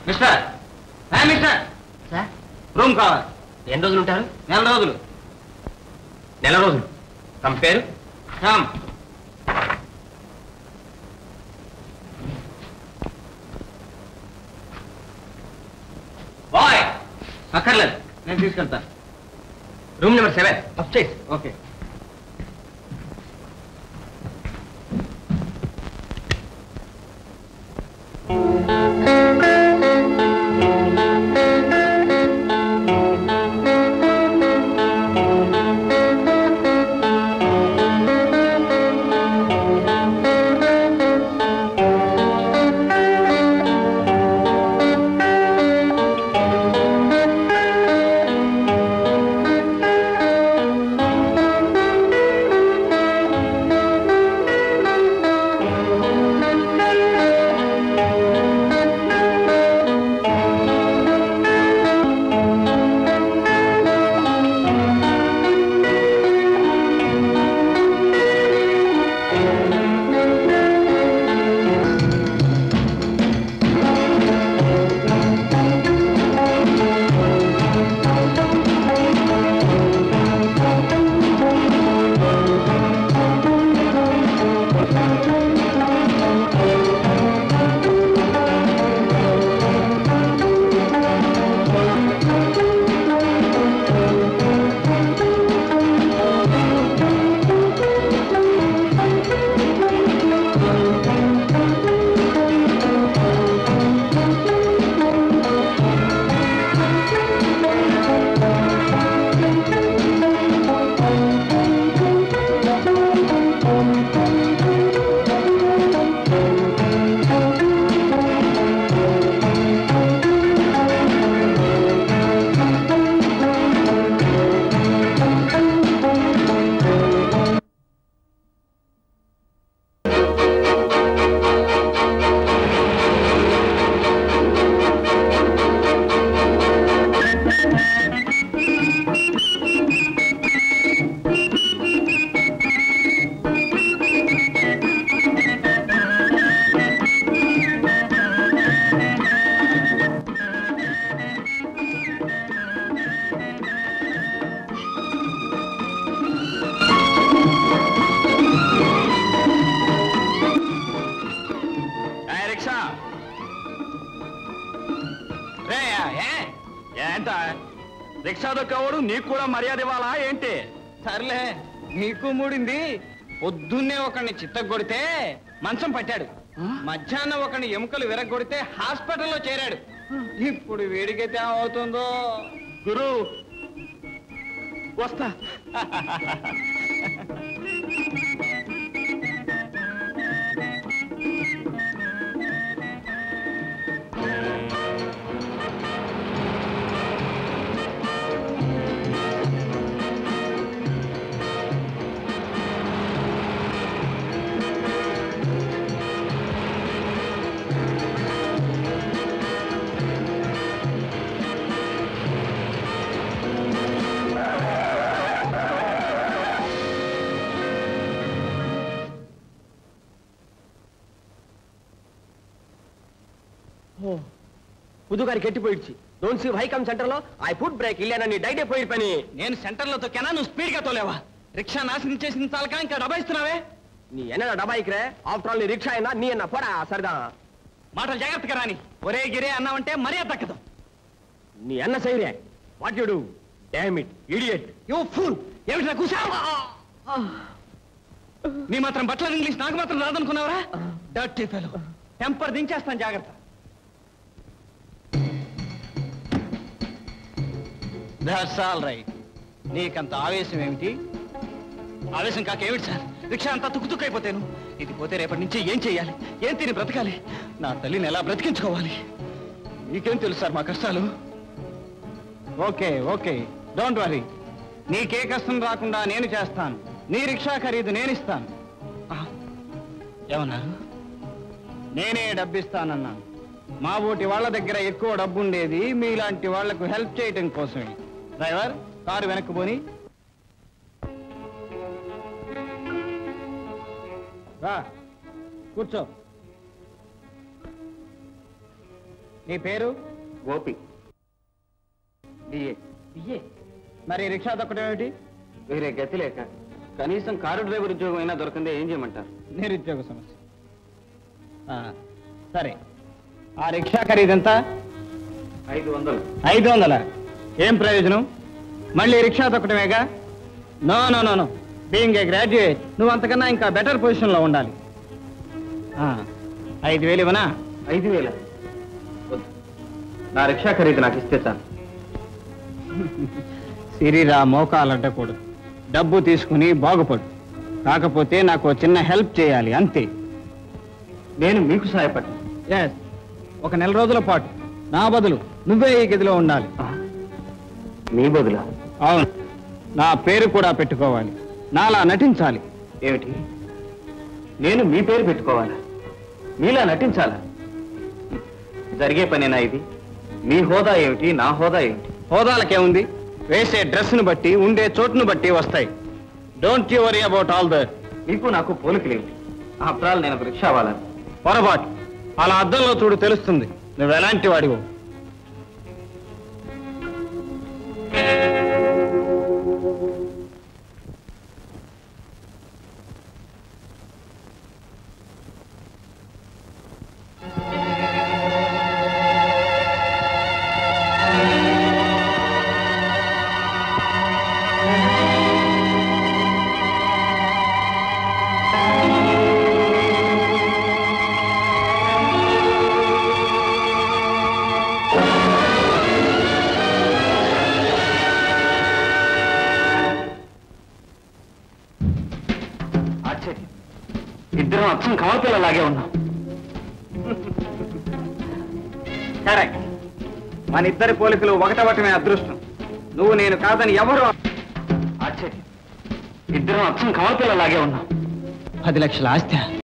Mister mister sir room కావాలి. ఎన్ని రోజులు ఉంటారు? 4 రోజులు. 4 రోజులు. తమ పేరు? రామ్. బాయ్ అక్కర్లేదు, నేను తీసుకెళ్తాను. Room number 7 upstairs. Okay. Rickshaw దొక్కవాడు నీకు కూడా మర్యాద ఇవ్వాలా ఏంటి? సర్లే, నీకు మూడింది. పొద్దున్నే ఒకడిని చిత్తగొడితే మంచం పట్టాడు, మధ్యాహ్నం ఒకడిని ఎముకలు విరగొడితే హాస్పిటల్లో చేరాడు. ఇప్పుడు వీడికైతే ఏమవుతుందో. గురు వస్తా. పుదుగారికి ఎట్టిపోయిడ్చి డోంట్ సీ హైకమ్ సెంటర్ లో ఐ ఫుడ్ బ్రేక్ ఇల్లేనని డైట్ అయిపోయి పని. నేను సెంటర్లో తొక్కానా, నువ్వు స్పీడ్ గా తోలేవా? రిక్షా నాశనం చేసిన చాలక ఇంకా డబాయిస్తున్నావే. నీ ఎన్న డబాయికి ఆఫ్టర్ ఆల్ నీ రిక్షా అయినా నీ అన్న పోరా సరదా. మాటలు జాగ్రత్తగా రాని. ఒరే గిరే అన్నావంటే మర్యాద దక్కదు. నీ అన్న సైరే what you do damn it idiot you fool. ఏమిట్రా కూసా? నీ మాత్రం బట్లర్ ఇంగ్లీష్ నాకు మాత్రం రాదనుకున్నావరా? Dirty fellow. టెంపర్ దించేస్తాను, జాగ్రత్త. That's all right. నీకంత ఆవేశం ఏమిటి? ఆవేశం కాకేమిటి సార్? రిక్షా అంతా తుక్కుతుక్కైపోతాను. ఇది పోతే రేపటి నుంచి ఏం చెయ్యాలి? ఏం తిని బ్రతకాలి? నా తల్లిని ఎలా బ్రతికించుకోవాలి? మీకేం తెలుసు సార్ మా కష్టాలు? Okay okay, don't worry. నీకే కష్టం రాకుండా నేను చేస్తాను. నీ రిక్షా ఖరీదు నేను ఇస్తాను. ఏమన్నారు? నేనే డబ్బిస్తానన్నాను. మా ఊటి వాళ్ళ దగ్గర ఎక్కువ డబ్బు ఉండేది మీలాంటి వాళ్లకు హెల్ప్ చేయటం కోసమే. డ్రైవర్, కారు వెనక్కి పోని. రా కూర్చో. నీ పేరు? గోపి. బిఏ. మరి రిక్షా తొక్కడం ఏమిటి? వేరే గతి లేక కనీసం కారు డ్రైవర్ ఉద్యోగం అయినా దొరకందే ఏం చేయమంటారు? నిరుద్యోగ సమస్య. సరే, ఆ రిక్షా ఖరీదెంత? 500. 500? ఏం ప్రయోజనం? మళ్ళీ రిక్షా తొక్కటమేగా? No no no no, being a graduate నువ్వు అంతకన్నా ఇంకా బెటర్ పొజిషన్లో ఉండాలి. 5,000 ఇవ్వనా? 5,000? వద్దు, నా రిక్షా ఖరీదు నాకు ఇస్తే చాలు. సిరిరా మోకాలంటకూడదు. డబ్బు తీసుకుని బాగుపడు. కాకపోతే నాకు చిన్న హెల్ప్ చేయాలి అంతే. నేను మీకు సహాయపడ్డా. ఎస్, ఒక నెల రోజుల పాటు నా బదులు నువ్వే ఈ గదిలో ఉండాలి. మీ బదులా? అవును, నా పేరు కూడా పెట్టుకోవాలి, నాలా నటించాలి. ఏమిటి, నేను మీ పేరు పెట్టుకోవాలా? మీలా నటించాలా? జరిగే పనేనా ఇది? మీ హోదా ఏమిటి, నా హోదా ఏమిటి? హోదాలకేముంది? వేసే డ్రెస్ను బట్టి, ఉండే చోటును బట్టి వస్తాయి. Don't you worry about all that. మీకు నాకు పోలికలేమిటి? ఆఫ్టర్ ఆల్ నేను ఒక రిక్షా వాళ్ళని. పొరపాటు. అలా అద్దంలో చూడు, తెలుస్తుంది నువ్వు ఎలాంటి వాడివో. ఇద్దరం అచ్చం కమలపిల్లలాగే ఉన్నాం. కరెక్ట్. మన ఇద్దరి పోలికలు ఒకటవటమే అదృష్టం. నువ్వు నేను కాదని ఎవరు. ఆశ్చర్యం, ఇద్దరం అచ్చం కమలపిల్లలాగే ఉన్నాం. 10 లక్షల ఆస్తి.